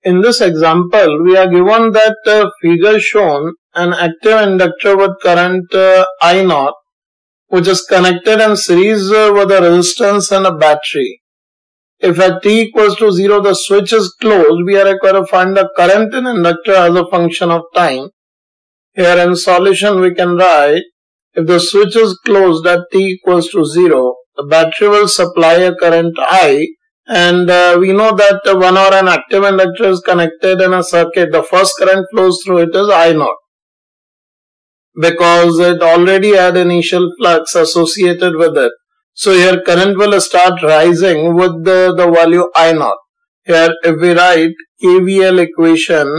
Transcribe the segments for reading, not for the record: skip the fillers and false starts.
In this example, we are given that figure shown an active inductor with current I0, which is connected in series with a resistance and a battery. If at t equals to 0 the switch is closed, we are required to find the current in inductor as a function of time. Here in solution we can write, if the switch is closed at t equals to 0, the battery will supply a current I, and we know that whenever an active inductor is connected in a circuit, the first current flows through it is I0, because it already had initial flux associated with it. So here current will start rising with the value I0. Here if we write KVL equation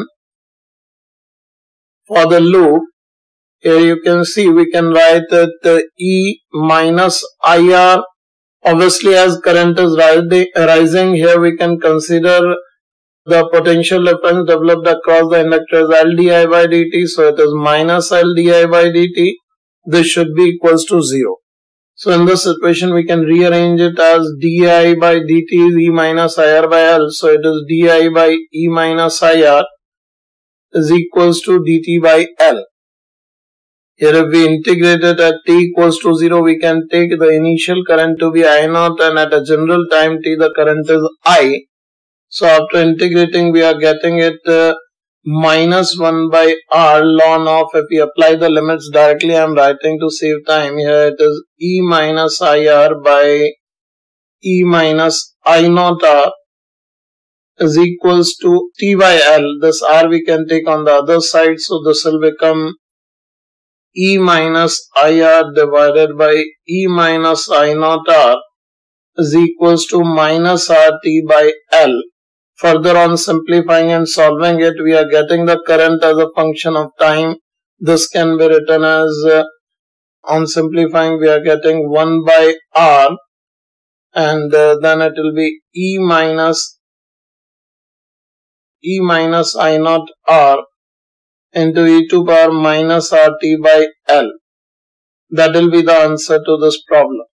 for the loop, here you can see we can write that E minus IR. Obviously as current is rising, here we can consider the potential difference developed across the inductor as L di by dt. So it is minus L di by dt. This should be equals to 0. So in this situation we can rearrange it as di by dt is E minus IR by L. So it is di by E minus IR is equals to dt by L. Here if we integrate it at t equals to 0, we can take the initial current to be I0, and at a general time t the current is I. So after integrating we are getting it minus 1 by R ln of, if we apply the limits directly, I am writing to save time. Here it is E minus IR by E minus I0 R is equals to T by L. This R we can take on the other side, so this will become E minus IR divided by E minus I0 R is equals to minus RT by L. Further on simplifying and solving it, we are getting the current as a function of time. This can be written as, on simplifying we are getting 1 by R, and then it will be E minus I0 R into e to power minus RT by L. That will be the answer to this problem.